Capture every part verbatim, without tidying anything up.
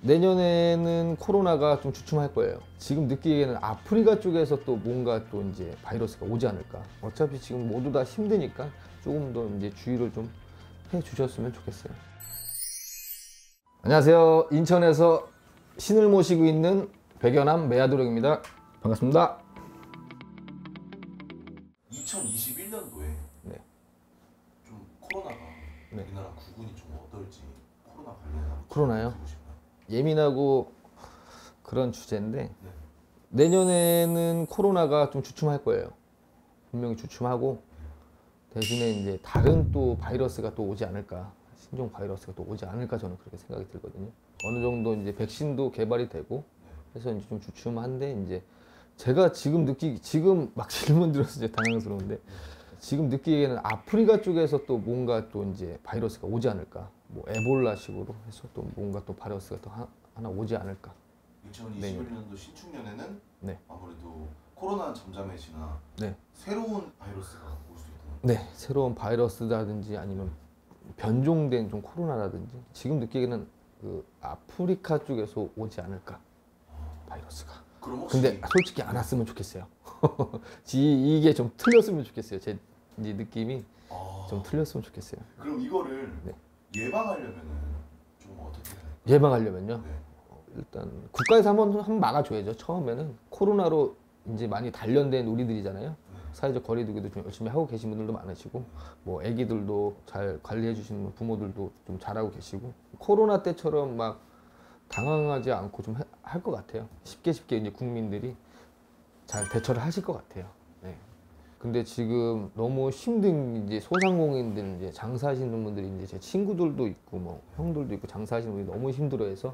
내년에는 코로나가 좀 주춤할 거예요. 지금 느끼기에는 아프리카 쪽에서 또 뭔가 또 이제 바이러스가 오지 않을까. 어차피 지금 모두 다 힘드니까 조금 더 이제 주의를 좀 해주셨으면 좋겠어요. 안녕하세요. 인천에서 신을 모시고 있는 백연암 매화도령입니다. 반갑습니다. 이천이십일 년도에 네. 좀 코로나가 네. 우리나라 구군이 좀 어떨지 코로나 관련해서 코로나요? 예민하고 그런 주제인데 네. 내년에는 코로나가 좀 주춤할 거예요. 분명히 주춤하고 대신에 이제 다른 또 바이러스가 또 오지 않을까, 신종 바이러스가 또 오지 않을까 저는 그렇게 생각이 들거든요. 어느 정도 이제 백신도 개발이 되고 해서 이제 좀 주춤한데 이제 제가 지금 느끼기 지금 막 질문 드려서 이제 당황스러운데 지금 느끼기에는 아프리카 쪽에서 또 뭔가 또 이제 바이러스가 오지 않을까, 뭐 에볼라식으로 해서 또 뭔가 또 바이러스가 또 하, 하나 오지 않을까. 이천이십일 년도 신축년에는 네. 아무래도 코로나 잠잠해지나 네. 새로운 바이러스가 올 수 있다. 네, 새로운 바이러스라든지 아니면 변종된 좀 코로나라든지 지금 느끼기에는 그 아프리카 쪽에서 오지 않을까 바이러스가. 그럼 혹시 근데 솔직히 안 왔으면 좋겠어요. 이게 좀 틀렸으면 좋겠어요. 제 이제 느낌이 아... 좀 틀렸으면 좋겠어요. 그럼 이거를 네. 예방하려면은 좀 어떻게 해야 될까요? 예방하려면요. 네. 일단 국가에서 한번 한번 막아줘야죠. 처음에는 코로나로 이제 많이 단련된 우리들이잖아요. 사회적 거리두기도 좀 열심히 하고 계신 분들도 많으시고, 뭐 아기들도 잘 관리해 주시는 부모들도 좀 잘하고 계시고, 코로나 때처럼 막 당황하지 않고 좀 할 것 같아요. 쉽게 쉽게 이제 국민들이 잘 대처를 하실 것 같아요. 네. 근데 지금 너무 힘든 이제 소상공인들, 이제 장사하시는 분들이 이제 제 친구들도 있고 뭐 형들도 있고 장사하시는 분들이 너무 힘들어해서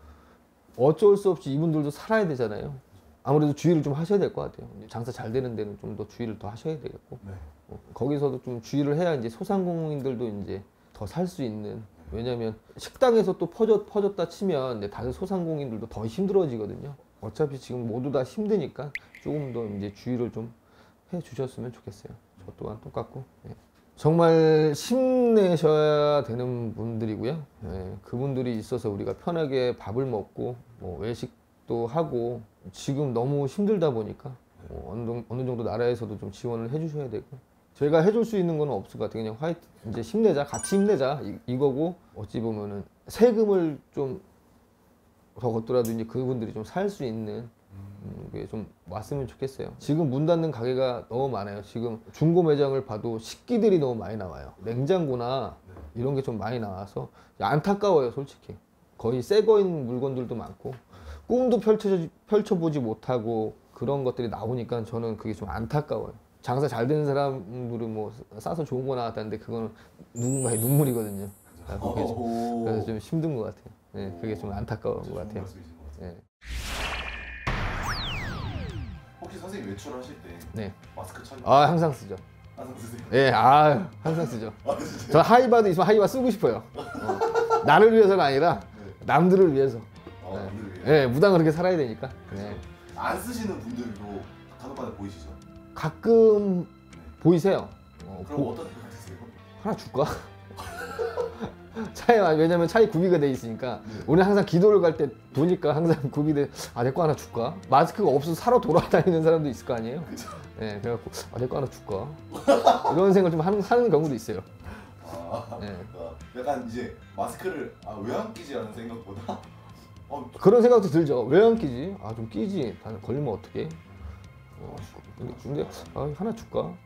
어쩔 수 없이 이분들도 살아야 되잖아요. 아무래도 주의를 좀 하셔야 될 것 같아요. 장사 잘 되는 데는 좀 더 주의를 더 하셔야 되겠고, 네. 어, 거기서도 좀 주의를 해야 이제 소상공인들도 이제 더 살 수 있는. 왜냐면 식당에서 또 퍼졌, 퍼졌다 치면 이제 다른 소상공인들도 더 힘들어지거든요. 어차피 지금 모두 다 힘드니까 조금 더 이제 주의를 좀 해주셨으면 좋겠어요. 저 또한 똑같고. 예. 정말 힘내셔야 되는 분들이고요. 예, 그분들이 있어서 우리가 편하게 밥을 먹고 뭐 외식도 하고 지금 너무 힘들다 보니까 뭐 어느, 어느 정도 나라에서도 좀 지원을 해주셔야 되고, 저희가 해줄 수 있는 건 없을 것 같아요. 그냥 화이트 이제 힘내자, 같이 힘내자 이, 이거고, 어찌 보면은 세금을 좀 더 걷더라도 이제 그분들이 좀 살 수 있는 음, 게 좀 왔으면 좋겠어요. 지금 문 닫는 가게가 너무 많아요. 지금 중고 매장을 봐도 식기들이 너무 많이 나와요. 냉장고나 이런 게 좀 많이 나와서 안타까워요, 솔직히. 거의 새 거인 물건들도 많고 꿈도 펼쳐, 펼쳐보지 못하고 그런 것들이 나오니까 저는 그게 좀 안타까워요. 장사 잘 되는 사람들은 뭐 싸서 좋은 거 나왔다는데 그거는 누군가의 눈물이거든요. 그게 좀, 그래서 좀 힘든 것 같아요. 네, 그게 좀 안타까운 것 같아요. 네. 혹시 선생님 외출하실 때 네. 마스크 착용? 아, 항상 쓰죠. 항상 쓰세요? 예, 아, 항상 쓰죠. 아, 진짜요? 저 하이바도 있으면 하이바 쓰고 싶어요. 어. 나를 위해서가 아니라 네. 남들을 위해서. 아, 네. 남들을 위해서? 예, 무당을 그렇게 살아야 되니까. 그렇죠. 네. 안 쓰시는 분들도 간혹가다 보이시죠? 가끔 네. 보이세요. 어, 그럼 보, 어떤 생각 드세요? 하나 줄까? 차에, 왜냐면 차에 구비가 돼 있으니까. 네. 우리 항상 기도를 갈 때 보니까 항상 구비돼. 아, 내 거 하나 줄까? 마스크가 없어서 사러 돌아다니는 사람도 있을 거 아니에요? 그죠? 네, 그래갖고 아, 내 거 하나 줄까? 이런 생각을 좀 하는, 하는 경우도 있어요. 아, 네. 그러니까 약간 이제 마스크를 아, 왜 안 끼지 하는 생각보다 어, 그런 생각도 들죠. 왜 안 끼지? 아, 좀 끼지. 다 걸리면 어떡해? 어, 근데, 근데 아, 하나 줄까?